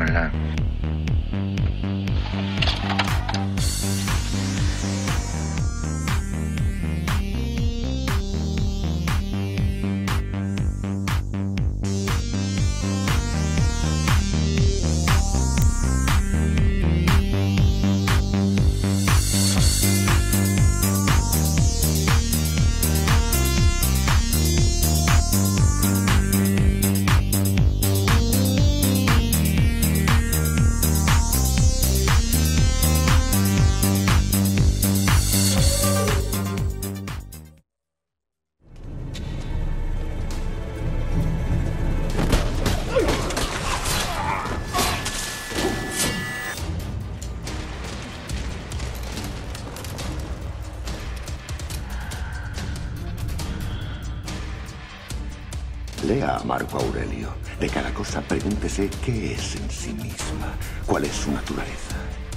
Ojalá. Lea a Marco Aurelio. De cada cosa pregúntese qué es en sí misma, cuál es su naturaleza.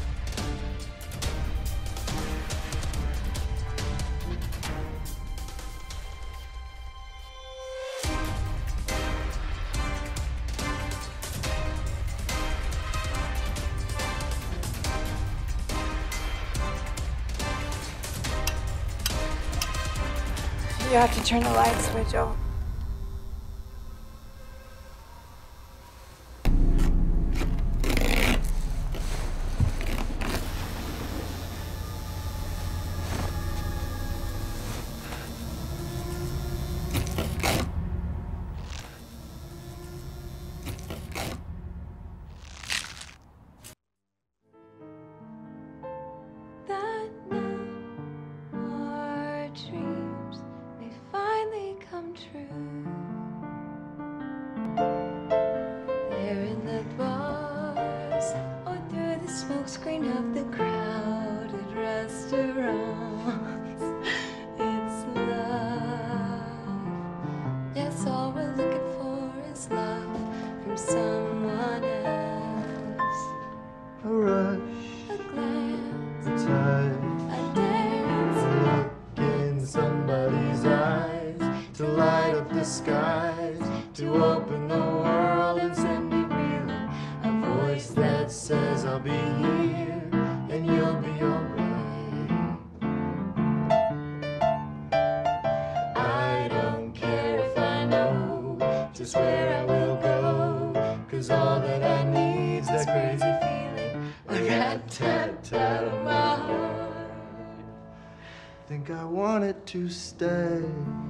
You have to turn the light switch off. That now our dreams may finally come true. There in the bars or through the smokescreen of the crowded restaurants, it's love. Yes, all we're looking for is love from someone else. A rush, A glance, a touch, a dance. a look in somebody's eyes, to light up the skies, to open the world and send me reeling. A voice that says I'll be here and you'll be alright. I don't care if I know just where I will go, 'cause all that I need's that crazy feeling, a rat-tat-tat on my heart. Think I want it to stay.